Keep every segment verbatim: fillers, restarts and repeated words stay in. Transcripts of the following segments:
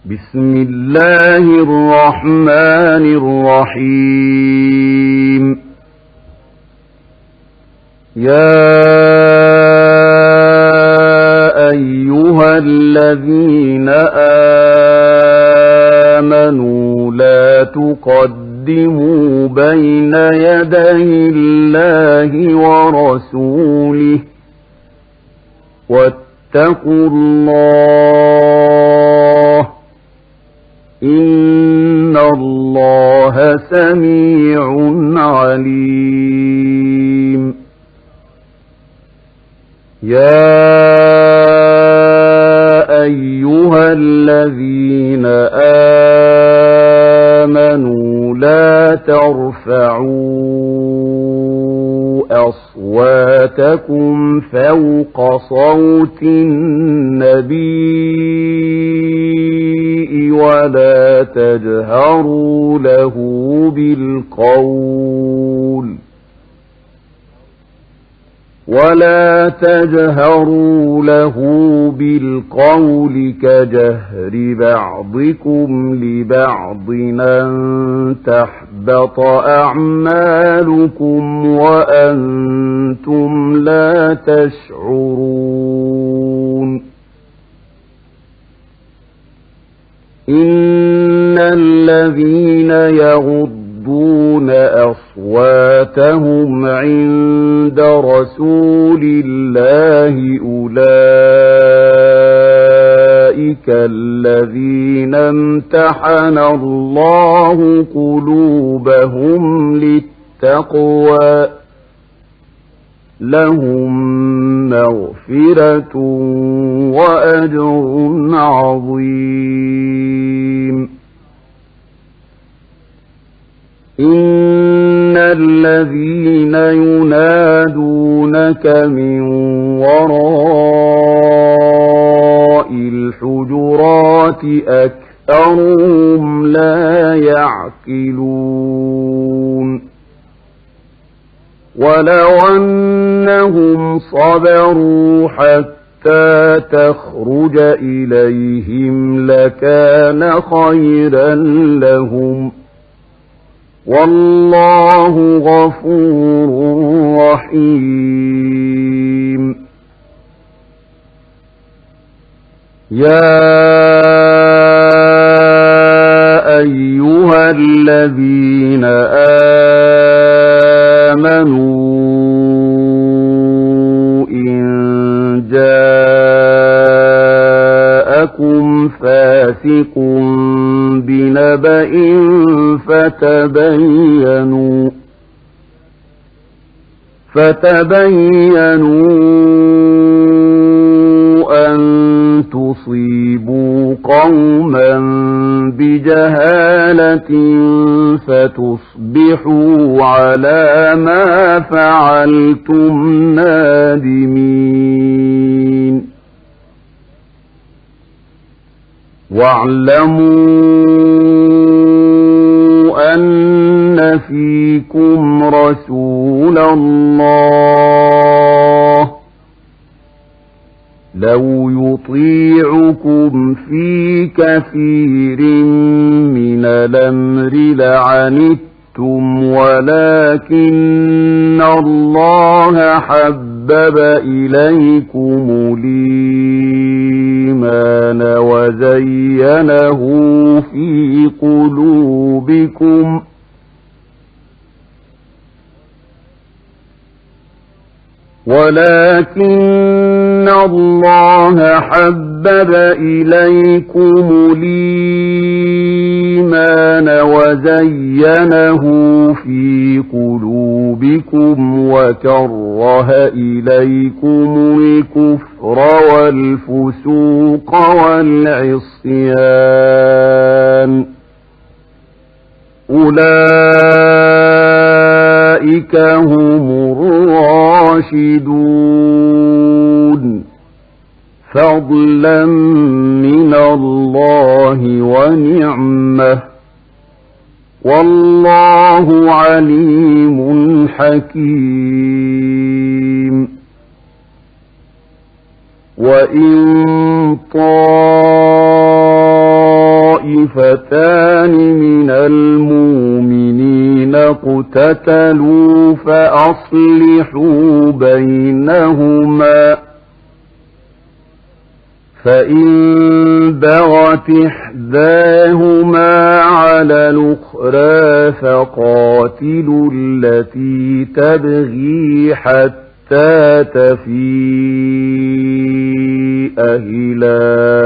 بسم الله الرحمن الرحيم. يا أيها الذين آمنوا لا تقدموا بين يدي الله ورسوله واتقوا الله إن الله سميع عليم. يا أيها الذين آمنوا لا ترفعوا أصواتكم فوق صوت النبي ولا تجهروا له بالقول ولا تجهروا له بالقول كجهر بعضكم لبعض أن تحبط أعمالكم وأنتم لا تشعرون. إن الذين يغضون أصواتهم عند رسول الله أولئك الذين امتحن الله قلوبهم للتقوى لهم مغفرة وأجر عظيم. إن الذين ينادونك من وراء الحجرات أكثرهم لا يعقلون. ولو أنهم صبروا حتى تخرج إليهم لكان خيرا لهم والله غفور رحيم. يا أيها الذين آمنوا إن جاءكم فاسق بنبأ فتبينوا فتبينوا أن تصيبوا قوما بجهالة فتصبحوا على ما فعلتم نادمين. واعلموا أن فيكم رسول الله لو يطيعكم في كثير من الأمر لعنتم ولكن الله حبب إليكم الإيمان وزينه في قلوبكم ولكن الله حبب إليكم الإيمان وزينه في قلوبكم وكره إليكم الكفر والفسوق والعصيان أولئك هم الراشدون فضلا من الله ونعمة والله عليم حكيم. وإن طال طائفتان من المؤمنين اقتتلوا فأصلحوا بينهما فإن بغت إحداهما على الأخرى فقاتلوا التي تبغي حتى تفيء إلى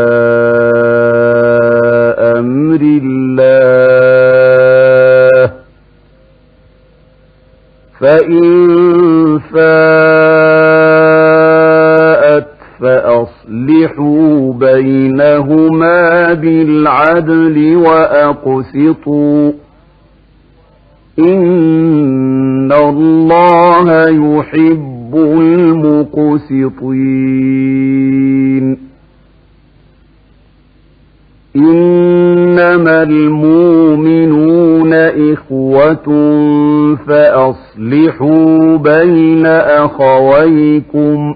أمر الله فإن فاءت فأصلحوا بينهما بالعدل وأقسطوا إن الله يحب المقسطين إنما المؤمنون إخوة فأصلحوا بين أخويكم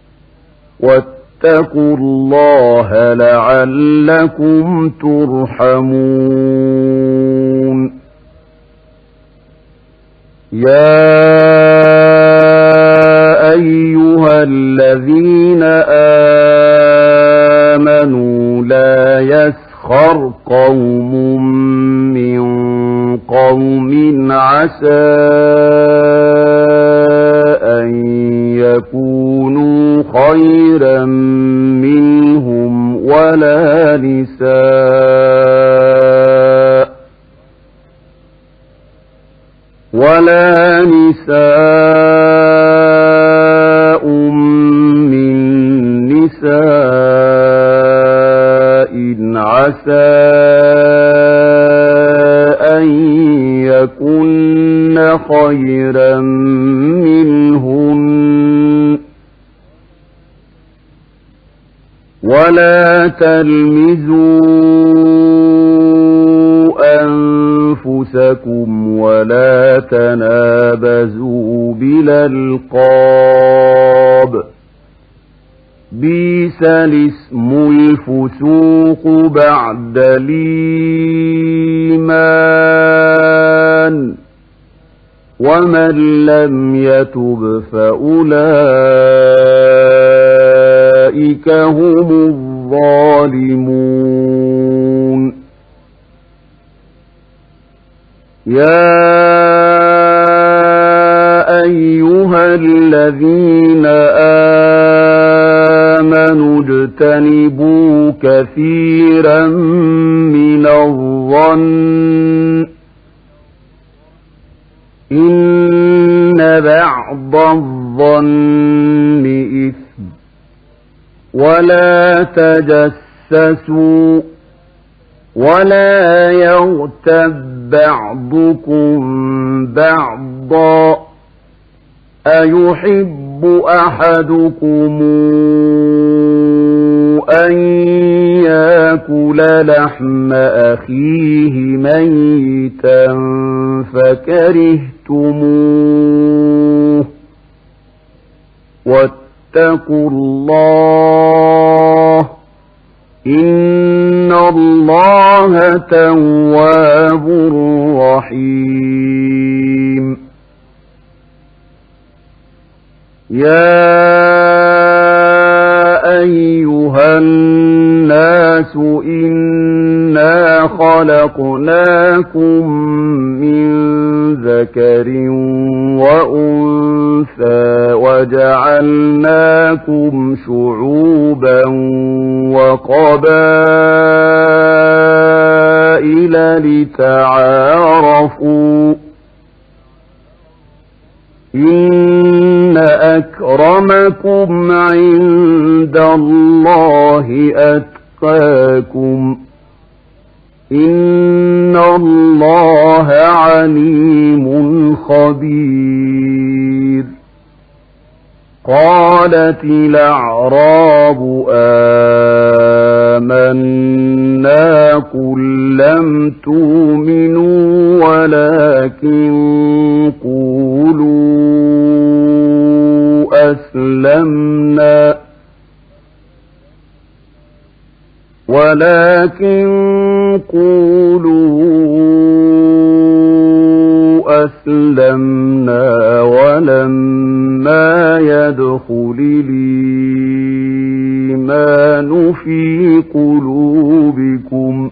واتقوا الله لعلكم ترحمون يا أيها الذين آمنوا لا يسخر قوم من قوم عسى أن يكونوا خيرا منهم ولا نساء ولا نساء من نساء عسى أن يكن خيرا منهن ولا تلمزوا أنفسكم ولا تنابزوا بالألقاب بئس الاسم الفسوق بعد الإيمان ومن لم يتب فأولئك هم الظالمون يا أيها الذين آمنوا اجتنبوا كثيرا من الظن إن بعض الظن إثم ولا تجسسوا ولا يغتب بعضكم بعضا أيحب أحدكم أن يأكل لحم أخيه ميتا فكرهتموه واتقوا الله إن الله تواب رحيم يا أيها الناس إنا خلقناكم من ذكر وأنثى وجعلناكم شعوبا وقبائل لتعارفوا إن أكرمكم عند الله أتقاكم إن الله عليم خبير قالت الأعراب آمنا قل لم تؤمنوا ولكن قولوا أسلمنا ولكن قولوا أسلمنا ولما يدخل الإيمان في قلوبكم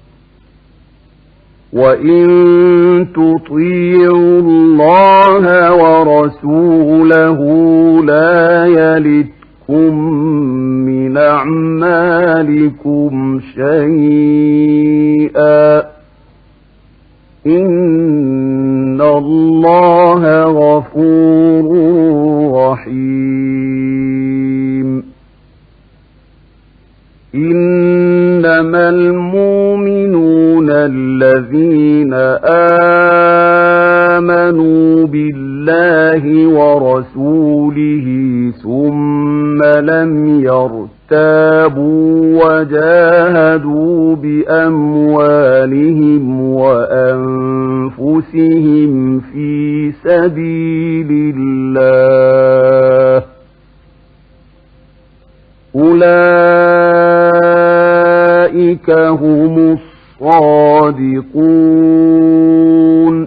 وإن تطيعوا الله ورسوله لا يلتكم من أعمالكم شيئا إن الله غفور رحيم إنما المؤمنون الذين آمنوا بالله ورسوله ثم لم يرتابوا وجاهدوا بأموالهم وأنفسهم في سبيل الله أولئك هم الصادقون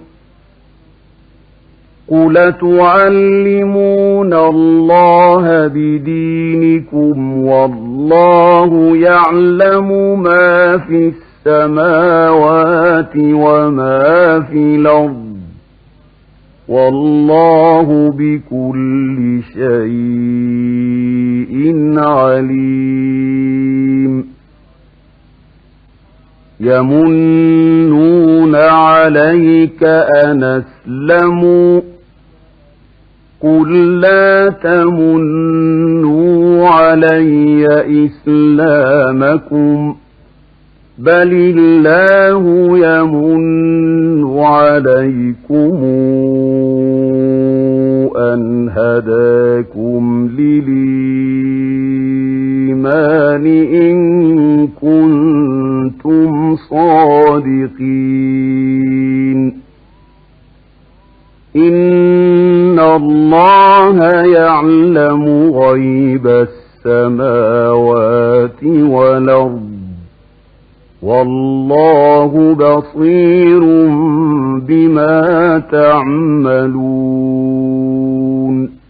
قل تعلمون الله بدينكم والله يعلم ما في السماوات وما في الأرض والله بكل شيء عليم يمنون عليك أن أسلموا قل لا تمنوا علي إسلامكم بل الله يمن عليكم أن هداكم للإيمان إن كنتم صادقين إن الله يعلم غيب السماوات والأرض والله بصير بما تعملون